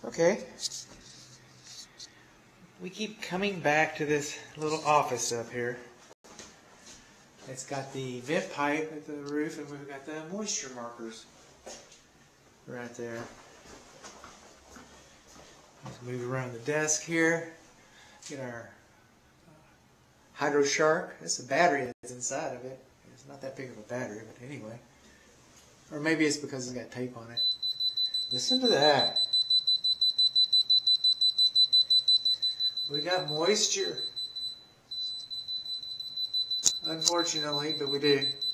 Okay. We keep coming back to this little office up here. It's got the vent pipe at the roof, and we've got the moisture markers right there. Let's move around the desk here. Get our Hydro Shark. That's the battery that's inside of it. It's not that big of a battery, but anyway. Or maybe it's because it's got tape on it. Listen to that. We got moisture. Unfortunately, but we do.